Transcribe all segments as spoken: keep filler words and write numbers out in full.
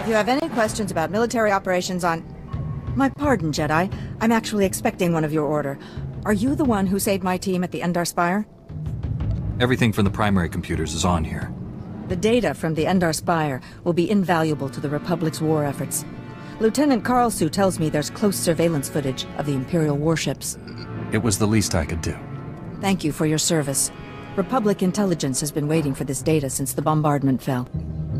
If you have any questions about military operations on... My pardon, Jedi. I'm actually expecting one of your order. Are you the one who saved my team at the Endar Spire? Everything from the primary computers is on here. The data from the Endar Spire will be invaluable to the Republic's war efforts. Lieutenant Karlsu tells me there's close surveillance footage of the Imperial warships. It was the least I could do. Thank you for your service. Republic intelligence has been waiting for this data since the bombardment fell.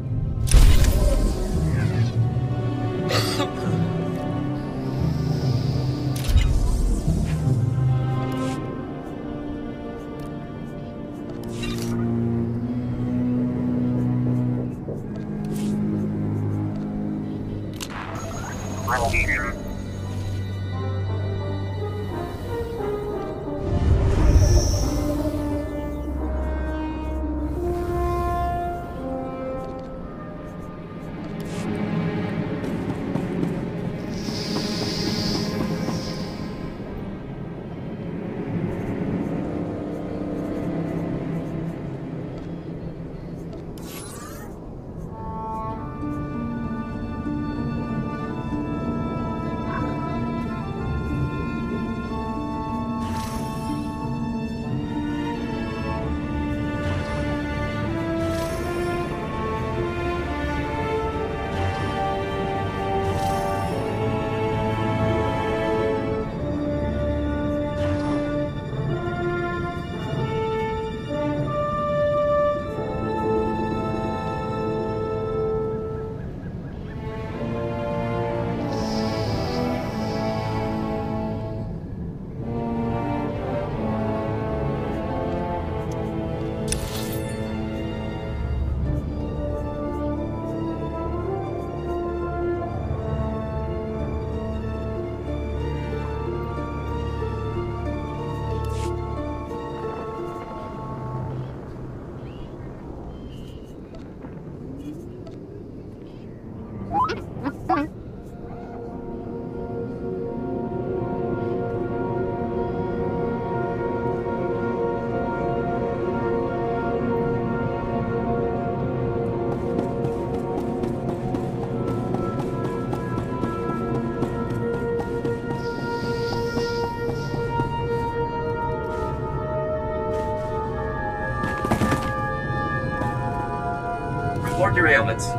Report your ailments.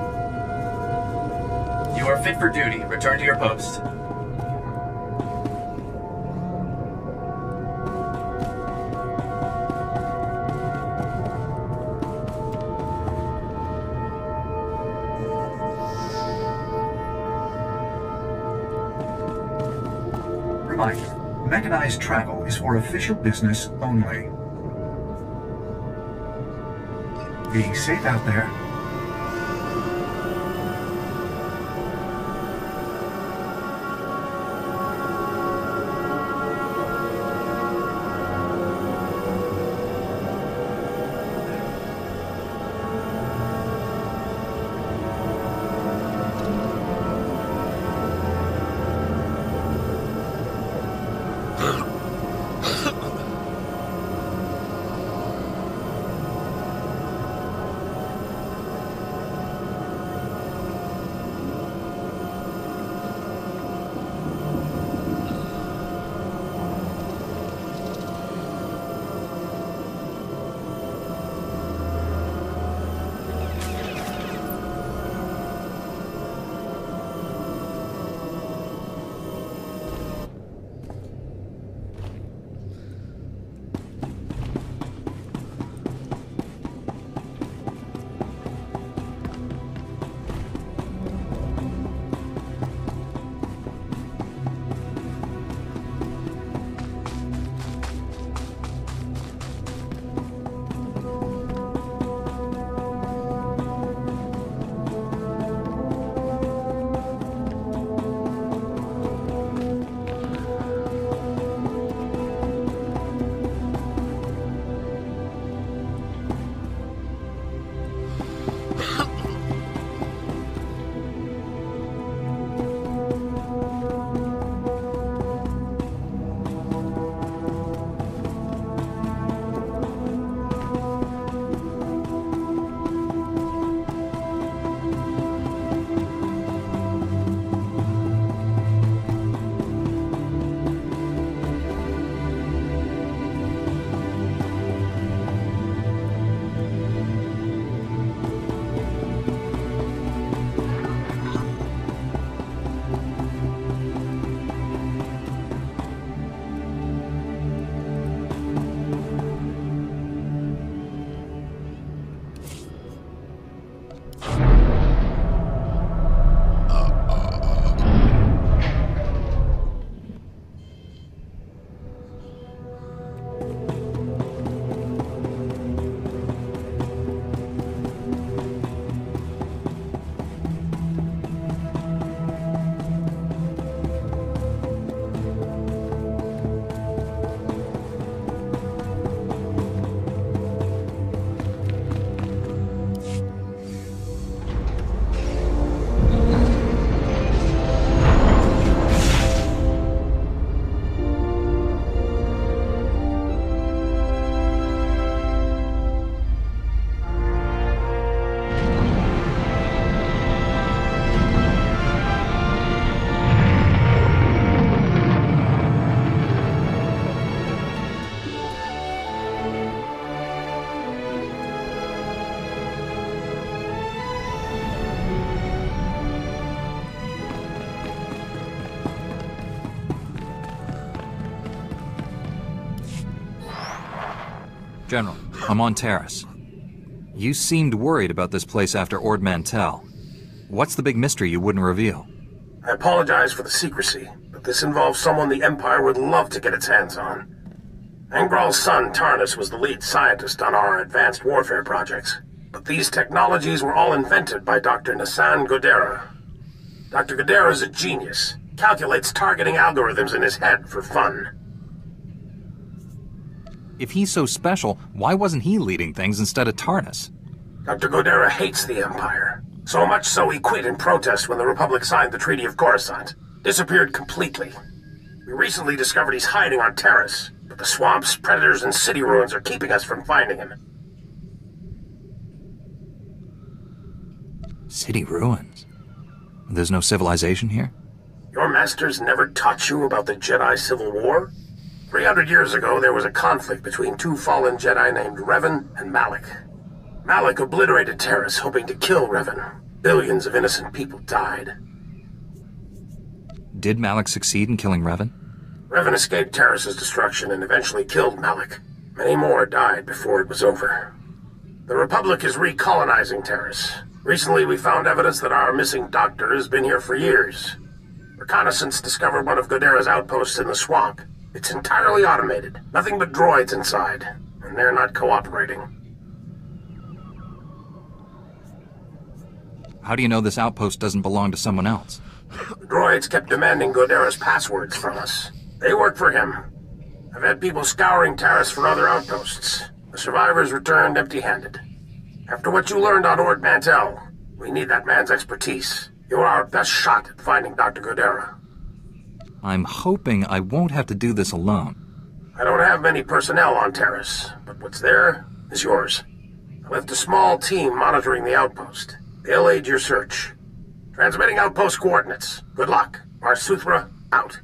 You are fit for duty. Return to your post. Reminder, mechanized travel is for official business only. Be safe out there. General, I'm on Terrace. You seemed worried about this place after Ord Mantell. What's the big mystery you wouldn't reveal? I apologize for the secrecy, but this involves someone the Empire would love to get its hands on. Angral's son, Tarnus, was the lead scientist on our advanced warfare projects. But these technologies were all invented by Doctor Nassan Godera. Doctor Godera is a genius. Calculates targeting algorithms in his head for fun. If he's so special, why wasn't he leading things instead of Tarnus? Doctor Godera hates the Empire. So much so he quit in protest when the Republic signed the Treaty of Coruscant. Disappeared completely. We recently discovered he's hiding on Terrace, but the swamps, predators, and city ruins are keeping us from finding him. City ruins? There's no civilization here? Your masters never taught you about the Jedi Civil War? three hundred years ago, there was a conflict between two fallen Jedi named Revan and Malak. Malak obliterated Terrace, hoping to kill Revan. Billions of innocent people died. Did Malak succeed in killing Revan? Revan escaped Terrace's destruction and eventually killed Malak. Many more died before it was over. The Republic is recolonizing Terrace. Recently, we found evidence that our missing doctor has been here for years. Reconnaissance discovered one of Godera's outposts in the swamp. It's entirely automated. Nothing but droids inside. And they're not cooperating. How do you know this outpost doesn't belong to someone else? The droids kept demanding Godera's passwords from us. They work for him. I've had people scouring Terrace for other outposts. The survivors returned empty-handed. After what you learned on Ord Mantell, we need that man's expertise. You're our best shot at finding Doctor Godera. I'm hoping I won't have to do this alone. I don't have many personnel on Terrace, but what's there is yours. I left a small team monitoring the outpost. They'll aid your search. Transmitting outpost coordinates. Good luck. Mars Suthra, out.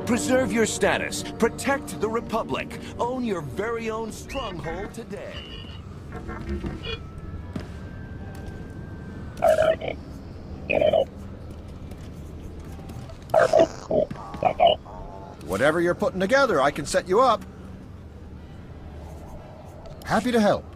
Preserve your status. Protect the Republic. Own your very own stronghold today. Whatever you're putting together, I can set you up. Happy to help.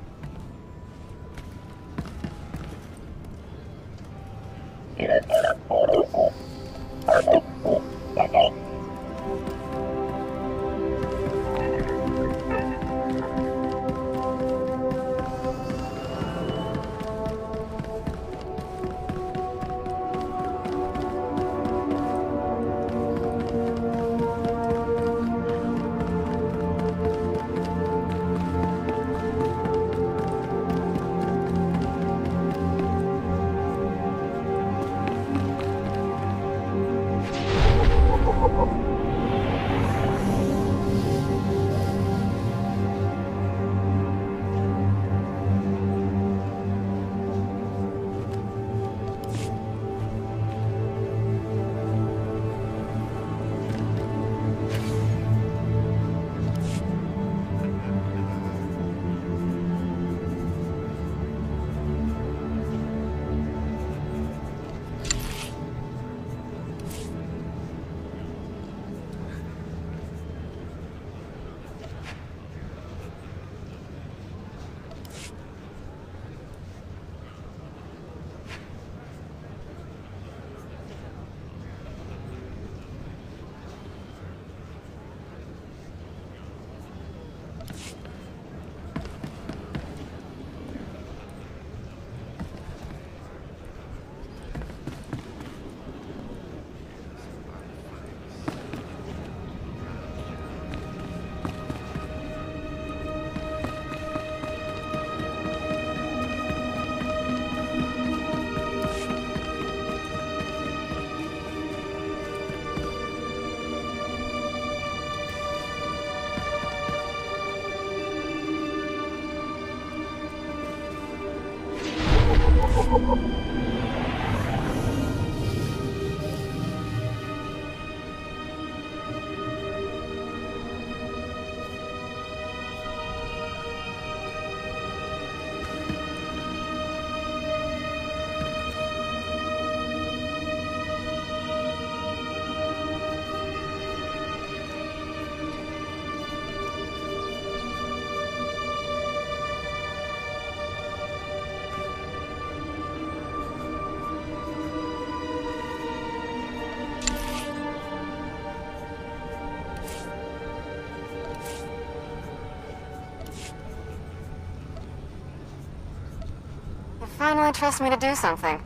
Finally trust me to do something.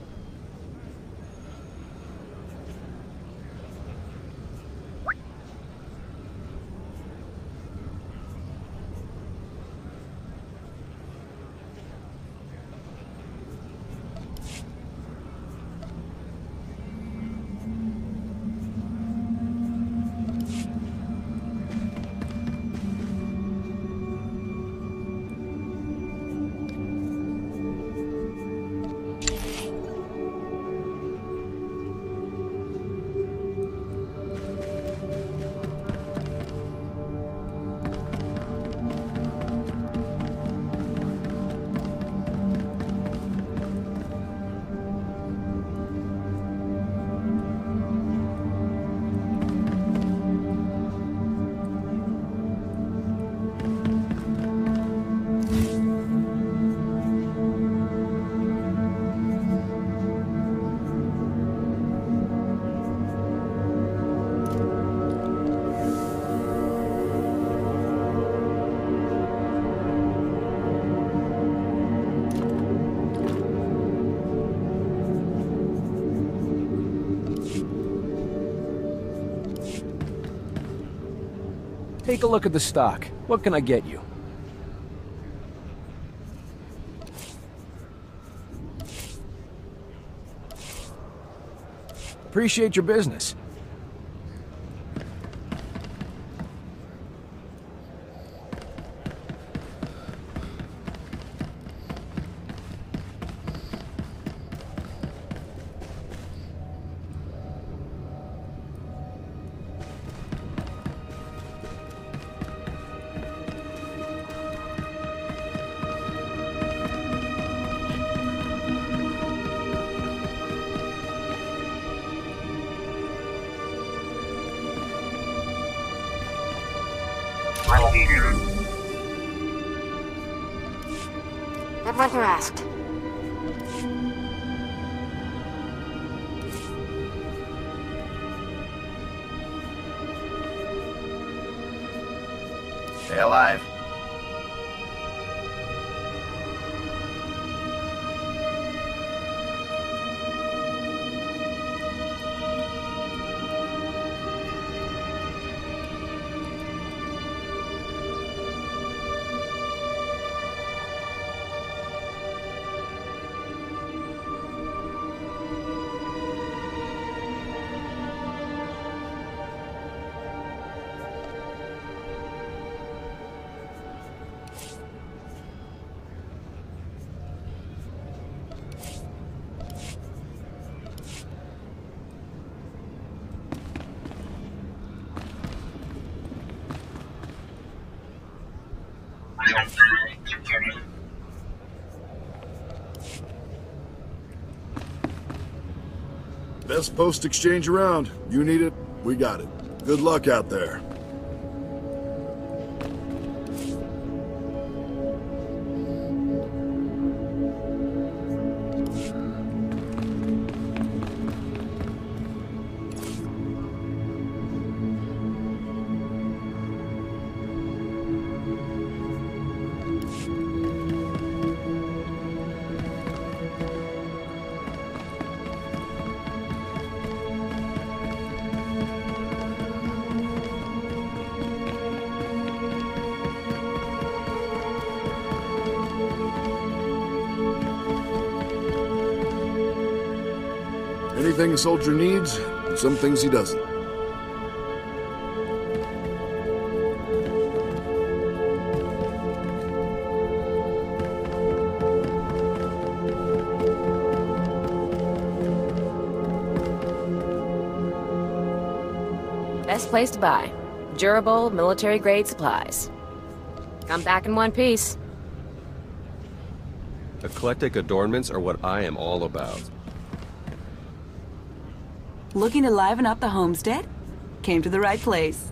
Take a look at the stock. What can I get you? Appreciate your business. Did what you asked. Stay alive. Best post exchange around. You need it, we got it. Good luck out there. Anything a soldier needs, and some things he doesn't. Best place to buy. Durable, military-grade supplies. Come back in one piece. Eclectic adornments are what I am all about. Looking to liven up the homestead? Came to the right place.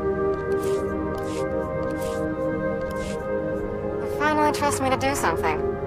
You finally trust me to do something.